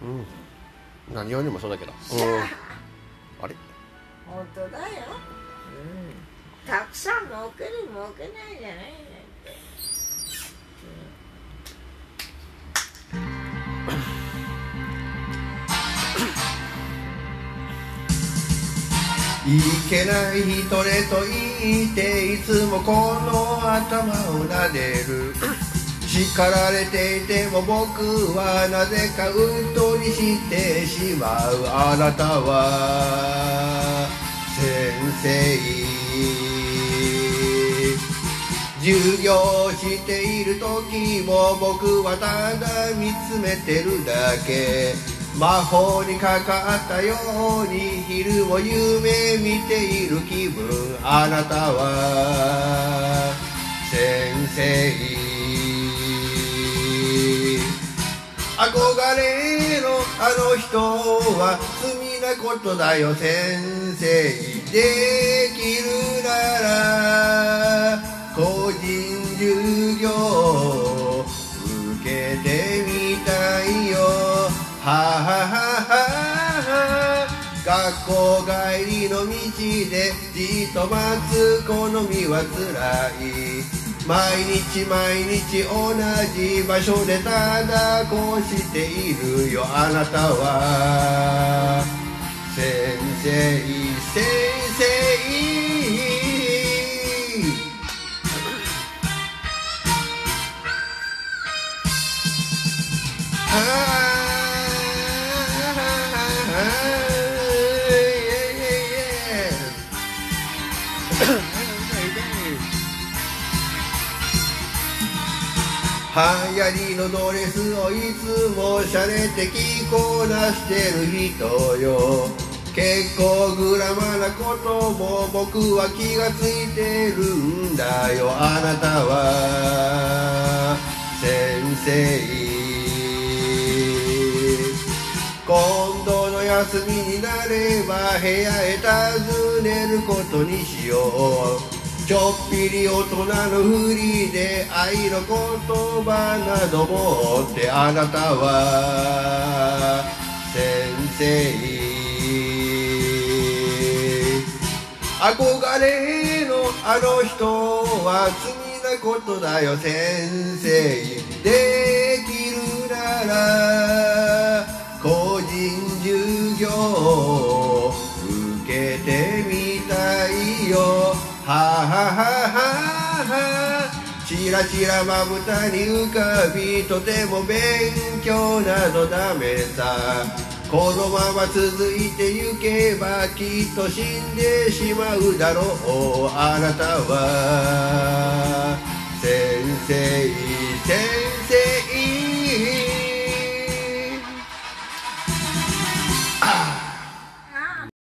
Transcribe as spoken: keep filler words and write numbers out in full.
うん、何用にもそうだけど、うん、あれ本当だよ、うん、たくさん儲ける儲けないじゃないなんて、 いけない人ねと言っていつもこの頭を撫でる、叱られていても僕はなぜかうっとりしてしまう。あなたは先生、授業している時も僕はただ見つめてるだけ、魔法にかかったように昼も夢見ている気分。あなたは先生、憧れのあの人は罪なことだよ先生、できるなら個人授業受けてみたいよ。はははは、学校帰りの道でじっと待つこの身はつらい。毎日毎日同じ場所でただこうしているよ。あなたは先生先生、流行りのドレスをいつもしゃれて着こなしてる人よ。結構グラマなことも僕は気がついてるんだよ。あなたは先生、今度の休みになれば部屋へ訪ねることにしよう。ちょっぴり大人のふりで愛の言葉などもって。あなたは先生、憧れのあの人は罪なことだよ先生、できるなら個人授業受けてみたいよ。はははは、チラチラまぶたに浮かびとても勉強などダメさ。このまま続いてゆけばきっと死んでしまうだろう。あなたは先生先生